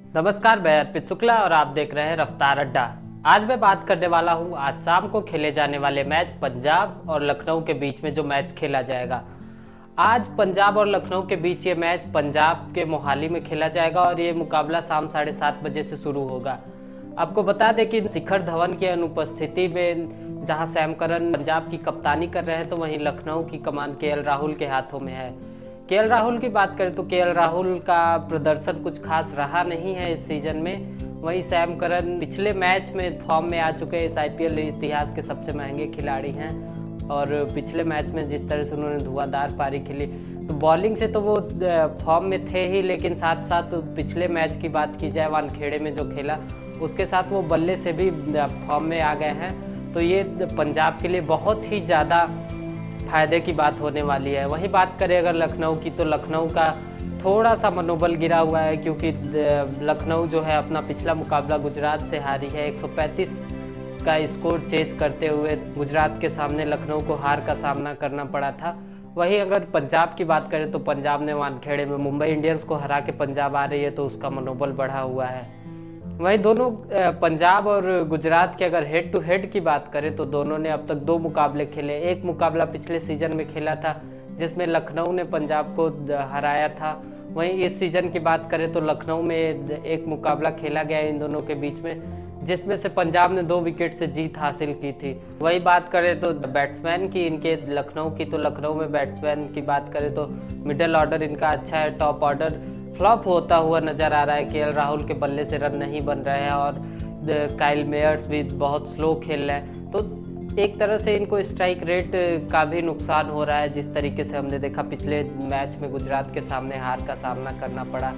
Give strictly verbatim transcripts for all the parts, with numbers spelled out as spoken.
नमस्कार, मैं अर्पित शुक्ला और आप देख रहे हैं रफ्तार अड्डा। आज मैं बात करने वाला हूं आज शाम को खेले जाने वाले मैच पंजाब और लखनऊ के बीच में जो मैच खेला जाएगा। आज पंजाब और लखनऊ के बीच ये मैच पंजाब के मोहाली में खेला जाएगा और ये मुकाबला शाम साढ़े सात बजे से शुरू होगा। आपको बता दें कि शिखर धवन की अनुपस्थिति में जहां सैम करन पंजाब की कप्तानी कर रहे हैं तो वहीं लखनऊ की कमान केएल राहुल के हाथों में है। केएल राहुल की बात करें तो केएल राहुल का प्रदर्शन कुछ खास रहा नहीं है इस सीजन में। वहीं सैम करन पिछले मैच में फॉर्म में आ चुके हैं, इस आईपीएल इतिहास के सबसे महंगे खिलाड़ी हैं और पिछले मैच में जिस तरह से उन्होंने धुआंधार पारी खेली तो बॉलिंग से तो वो फॉर्म में थे ही, लेकिन साथ साथ पिछले मैच की बात की जाए वानखेड़े में जो खेला उसके साथ वो बल्ले से भी फॉर्म में आ गए हैं। तो ये पंजाब के लिए बहुत ही ज़्यादा फायदे की बात होने वाली है। वहीं बात करें अगर लखनऊ की तो लखनऊ का थोड़ा सा मनोबल गिरा हुआ है क्योंकि लखनऊ जो है अपना पिछला मुकाबला गुजरात से हारी है। एक सौ पैंतीस का स्कोर चेज करते हुए गुजरात के सामने लखनऊ को हार का सामना करना पड़ा था। वहीं अगर पंजाब की बात करें तो पंजाब ने वानखेड़े में मुंबई इंडियंस को हरा के पंजाब आ रही है तो उसका मनोबल बढ़ा हुआ है। वहीं दोनों पंजाब और गुजरात के अगर हेड टू हेड की बात करें तो दोनों ने अब तक दो मुकाबले खेले। एक मुकाबला पिछले सीजन में खेला था जिसमें लखनऊ ने पंजाब को हराया था। वहीं इस सीजन की बात करें तो लखनऊ में एक मुकाबला खेला गया इन दोनों के बीच में जिसमें से पंजाब ने दो विकेट से जीत हासिल की थी। वही बात करें तो बैट्समैन की इनके लखनऊ की तो लखनऊ में बैट्समैन की बात करें तो मिडिल ऑर्डर इनका अच्छा है, टॉप ऑर्डर फ्लॉप होता हुआ नजर आ रहा है। केएल राहुल के बल्ले से रन नहीं बन रहे हैं और काइल मेयर्स भी बहुत स्लो खेल रहे हैं तो एक तरह से इनको स्ट्राइक रेट का भी नुकसान हो रहा है। जिस तरीके से हमने देखा पिछले मैच में गुजरात के सामने हार का सामना करना पड़ा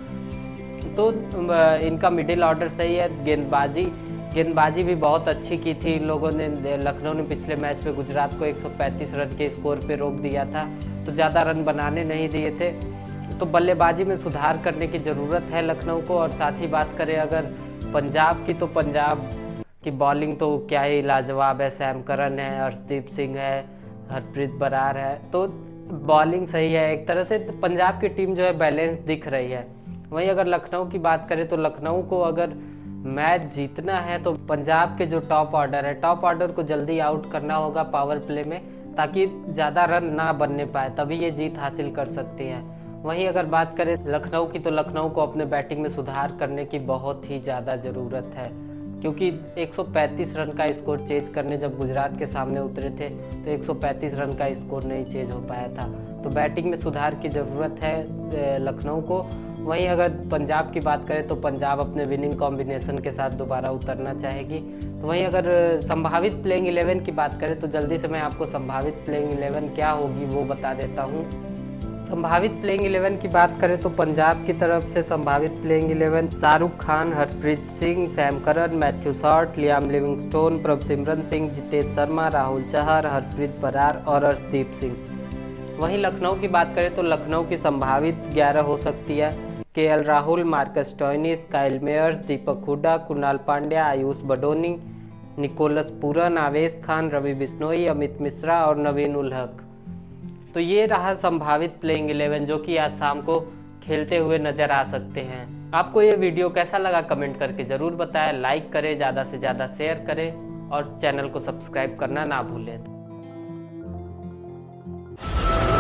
तो इनका मिडिल ऑर्डर सही है। गेंदबाजी गेंदबाजी भी बहुत अच्छी की थी इन लोगों ने। लखनऊ ने पिछले मैच में गुजरात को एक सौ पैंतीस रन के स्कोर पे रोक दिया था तो ज़्यादा रन बनाने नहीं दिए थे। तो बल्लेबाजी में सुधार करने की ज़रूरत है लखनऊ को। और साथ ही बात करें अगर पंजाब की तो पंजाब की बॉलिंग तो क्या ही लाजवाब है। सैम करन है, अर्शदीप सिंह है, हरप्रीत बरार है, तो बॉलिंग सही है। एक तरह से पंजाब की टीम जो है बैलेंस दिख रही है। वहीं अगर लखनऊ की बात करें तो लखनऊ को अगर मैच जीतना है तो पंजाब के जो टॉप ऑर्डर है टॉप ऑर्डर को जल्दी आउट करना होगा पावर प्ले में ताकि ज़्यादा रन ना बनने पाए, तभी ये जीत हासिल कर सकती है। वहीं अगर बात करें लखनऊ की तो लखनऊ को अपने बैटिंग में सुधार करने की बहुत ही ज़्यादा ज़रूरत है क्योंकि एक सौ पैंतीस रन का स्कोर चेज करने जब गुजरात के सामने उतरे थे तो एक सौ पैंतीस रन का स्कोर नहीं चेज हो पाया था। तो बैटिंग में सुधार की ज़रूरत है लखनऊ को। वहीं अगर पंजाब की बात करें तो पंजाब अपने विनिंग कॉम्बिनेशन के साथ दोबारा उतरना चाहेगी। तो वहीं अगर संभावित प्लेइंग इलेवन की बात करें तो जल्दी से मैं आपको संभावित प्लेइंग इलेवन क्या होगी वो बता देता हूँ। संभावित प्लेइंग इलेवन की बात करें तो पंजाब की तरफ से संभावित playing eleven Shahrukh Khan, Harpreet Singh, Sam Curran, Matthew Short, Liam Livingstone, Prabhsimran Singh, Jitesh Sharma, Rahul Chahar, Harpreet Brar और अर्शदीप सिंह। वहीं लखनऊ की बात करें तो लखनऊ की संभावित ग्यारह हो सकती है KL Rahul, Marcus Stoinis, Kyle Mayers, Deepak Hooda, Krunal Pandya, Ayush Badoni, Nicholas Pooran, Avesh Khan, Ravi Bishnoi, Amit Mishra और नवीन उल हक। तो ये रहा संभावित प्लेइंग इलेवन जो कि आज शाम को खेलते हुए नजर आ सकते हैं। आपको ये वीडियो कैसा लगा कमेंट करके ज़रूर बताएं। लाइक करें, ज़्यादा से ज़्यादा शेयर करें और चैनल को सब्सक्राइब करना ना भूलें।